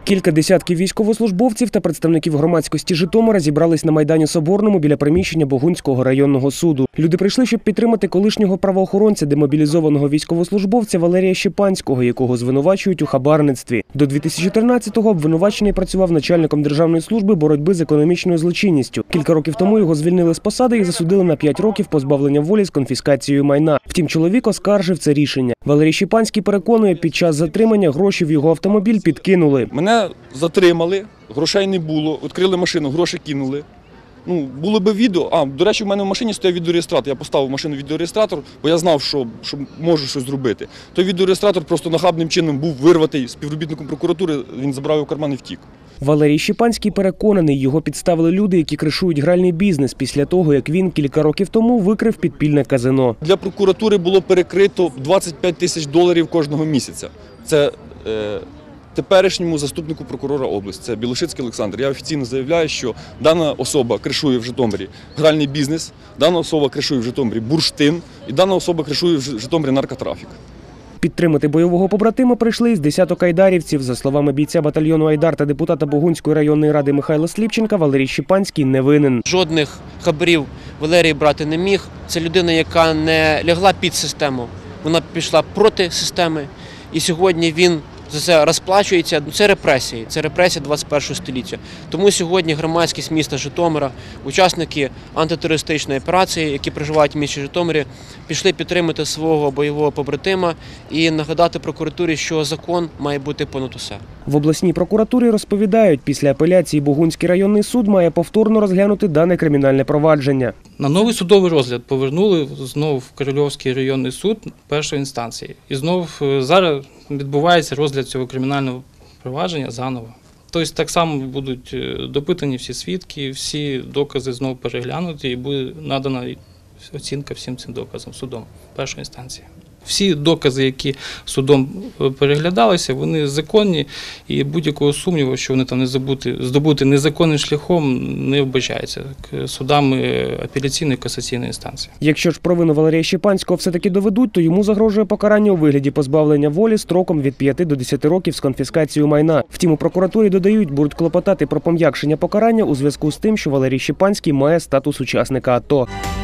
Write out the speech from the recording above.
Кілька десятків військовослужбовців та представників громадськості Житомира зібрались на Майдані Соборному біля приміщення Богунського районного суду. Люди прийшли, щоб підтримати колишнього правоохоронця, демобілізованого військовослужбовця Валерія Щепанського, якого звинувачують у хабарництві. До 2014-го обвинувачений працював начальником Державної служби боротьби з економічною злочинністю. Кілька років тому його звільнили з посади і засудили на 5 років позбавлення волі з конфіскацією майна. Втім, чоловік оскаржив це рішення. Валерій Щепанський переконує, під час затримання гроші в його автомобіль підкинули. Мене затримали, грошей не було, відкрили машину, гроші кинули. Було би відео. До речі, в мене в машині стояв відеореєстратор. Я поставив в машину відеореєстратор, бо я знав, що можу щось зробити. Той відеореєстратор просто нахабним чином був вирватий співробітником прокуратури, він забрав його в карман і втік. Валерій Щепанський переконаний, його підставили люди, які кришують гральний бізнес після того, як він кілька років тому викрив підпільне казино. Для прокуратури було перекрито 25 тисяч доларів кожного місяця. Це теперішньому заступнику прокурора області, це Білошицький Олександр. Я офіційно заявляю, що дана особа кришує в Житомирі гральний бізнес, дана особа кришує в Житомирі бурштин і дана особа кришує в Житомирі наркотрафік. Підтримати бойового побратима прийшли із десяток айдарівців. За словами бійця батальйону «Айдар» та депутата Богунської районної ради Михайла Сліпченка, Валерій Щепанський не винен. Жодних хабарів Валерій брати не міг. Це людина, яка не лягла під систему, вона пішла проти системи. І сьогодні він за це розплачується. Це репресії 21 століття. Тому сьогодні громадськість міста Житомира, учасники антитерористичної операції, які проживають в місті Житомирі, пішли підтримати свого бойового побратима і нагадати прокуратурі, що закон має бути понад усе. В обласній прокуратурі розповідають, після апеляції Богунський районний суд має повторно розглянути дане кримінальне провадження. На новий судовий розгляд повернули знову в Корольовський районний суд першої інстанції. І знову зараз відбувається розгляд цього кримінального провадження заново. Тобто так само будуть допитані всі свідки, всі докази знову переглянуті і буде надана оцінка всім цим доказам судом першої інстанції. Всі докази, які судом переглядалися, вони законні і будь-якого сумніву, що вони там не здобути незаконним шляхом, не вбачається судами апеляційної і касаційної інстанції. Якщо ж провину Валерія Щепанського все-таки доведуть, то йому загрожує покарання у вигляді позбавлення волі строком від 5 до 10 років з конфіскацією майна. Втім, у прокуратурі додають, будуть клопотати про пом'якшення покарання у зв'язку з тим, що Валерій Щепанський має статус учасника АТО.